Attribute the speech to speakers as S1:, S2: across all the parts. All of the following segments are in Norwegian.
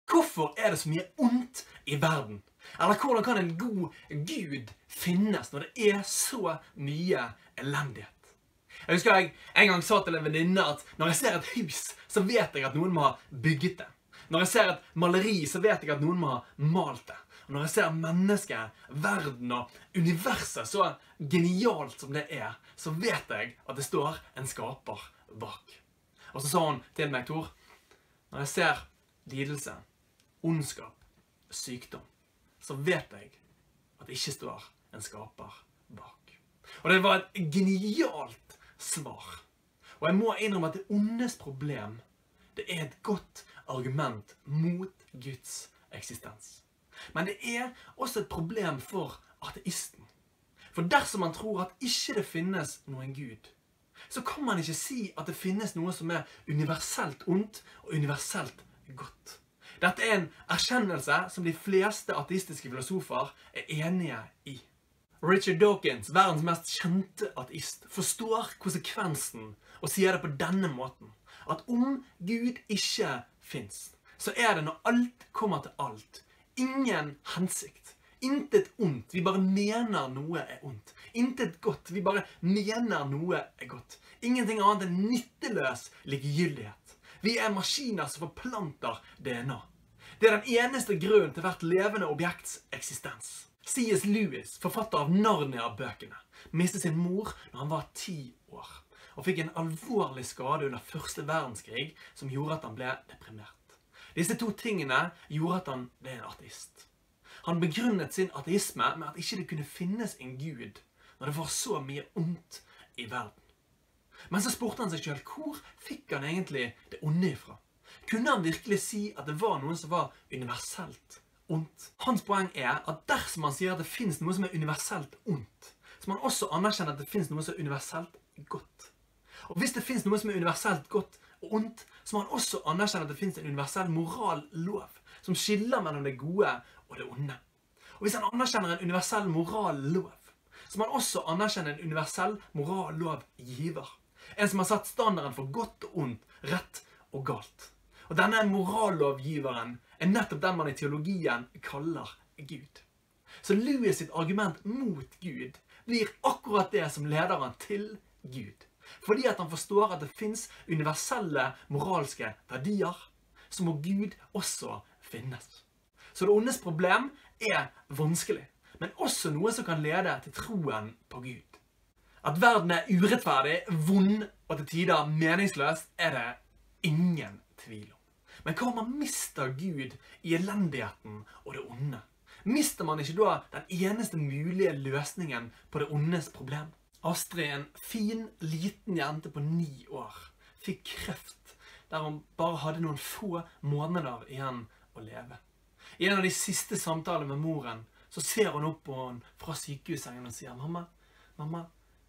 S1: Hvorfor er det så mye ondt i verden? Eller hvordan kan en god Gud finnes når det er så mye elendighet? Jeg husker jeg en gang sa til en venninne at når jeg ser et hus, så vet jeg at noen må ha bygget det. Når jeg ser et maleri, så vet jeg at noen må ha malt det. Og når jeg ser mennesket, verden og universet så genialt som det er, så vet jeg at det står en skaper bak. Og så sa hun til meg, Tor, når jeg ser lidelse, ondskap, sykdom, så vet jeg at det ikke står en skaper bak. Og det var et genialt svar. Og jeg må innrømme at det ondes problem, det er et godt argument mot Guds eksistens. Men det er også et problem for ateisten. For dersom man tror at ikke det finnes noen Gud, så kan man ikke si at det finnes noe som er universelt ondt og universelt godt. Dette er en erkjennelse som de fleste ateistiske filosofer er enige i. Richard Dawkins, verdens mest kjente ateist, forstår konsekvensen og sier det på denne måten. At om Gud ikke finnes, så er det når alt kommer til alt, ingen hensikt. Intet ondt, vi bare mener noe er ondt. Intet godt, vi bare mener noe er godt. Ingenting annet enn nytteløs likegyldighet. Vi er maskiner som forplanter DNA. Det er den eneste grunnen til hvert levende objekts eksistens. C.S. Lewis, forfatter av Narnia-bøkene, mistet sin mor når han var 10 år, og fikk en alvorlig skade under første verdenskrig som gjorde at han ble deprimert. Disse to tingene gjorde at han ble en ateist. Han begrunnet sin ateisme med at ikke det kunne finnes en Gud når det var så mye ondt i verden. Men så spurte han seg selv, hvor fikk han egentlig det onde ifra? Kunne han virkelig si at det var noe som var universelt ondt? Hans poeng er at dersom man sier at det finnes noe som er universelt ondt, så må man også anerkjenne at det finnes noe som er universelt godt. Og hvis det finnes noe som er universelt godt og ondt, så må man også anerkjenne at det finnes en universell morallov som skiller mellom det gode og det onde. Og hvis han anerkjenner en universell morallov, så må man også anerkjenne en universell morallovgiver. En som har satt standarden for godt og ondt, rett og galt. Og denne morallovgiveren er nettopp den man i teologien kaller Gud. Så Lewis sitt argument mot Gud blir akkurat det som leder han til Gud. Fordi at han forstår at det finnes universelle moralske verdier, så må Gud også finnes. Så det ondes problem er vanskelig, men også noe som kan lede til troen på Gud. At verden er urettferdig, vond og til tider meningsløs er det ingen tvil om. Men hva om man mister Gud i elendigheten og det onde? Mister man ikke da den eneste mulige løsningen på det ondes problem? Astrid, en fin, liten jente på 9 år, fikk kreft der hun bare hadde noen få måneder igjen å leve. I en av de siste samtalene med moren, så ser hun opp på henne fra sykehussengen og sier, «Mamma,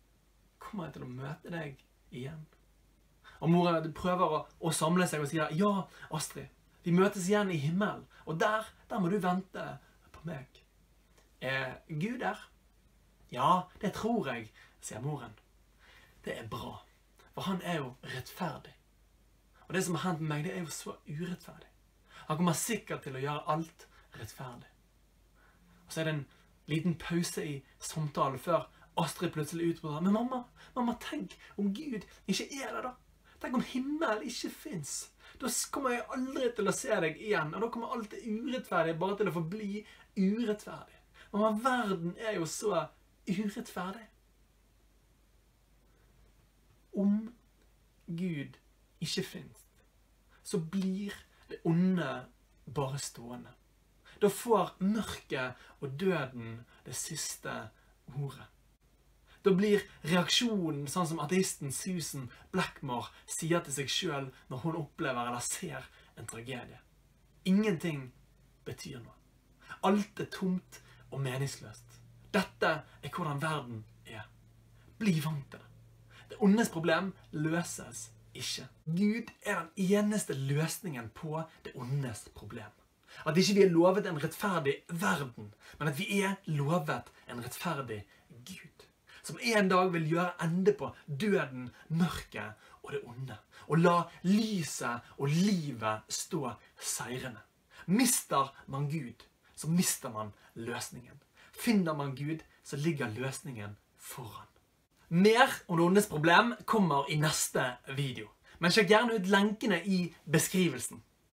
S1: kommer jeg til å møte deg igjen?» Og moren prøver å samle seg og sier, «Ja, Astrid, vi møtes igjen i himmelen, og der må du vente på meg.» «Er Gud der?» «Ja, det tror jeg», sier moren. «Det er bra, for han er jo rettferdig. Og det som har hendt med meg, det er jo så urettferdig. Han kommer sikkert til å gjøre alt rettferdig.» Og så er det en liten pause i samtalen før Astrid plutselig utbryter, «Men mamma, tenk om Gud ikke er der da. Tenk om himmelen ikke finnes. Da kommer jeg aldri til å se deg igjen, og da kommer alt det urettferdige bare til å forbli urettferdig. Mamma, verden er jo så urettferdig.» Om Gud ikke finnes, så blir det onde bare stående. Da får mørket og døden det siste ordet. Da blir reaksjonen sånn som ateisten Susan Blackmore sier til seg selv når hun opplever eller ser en tragedie. Ingenting betyr noe. Alt er tomt og meningsløst. Dette er hvordan verden er. Bli vant til det. Det ondes problem løses ikke. Gud er den eneste løsningen på det ondes problem. At ikke vi er lovet en rettferdig verden, men at vi er lovet en rettferdig Gud. Som en dag vil gjøre ende på døden, mørket og det onde. Og la lyset og livet stå seirende. Mister man Gud, så mister man løsningen. Finner man Gud, så ligger løsningen foran. Mer om det ondes problem kommer i neste video. Men sjekk gjerne ut lenkene i beskrivelsen.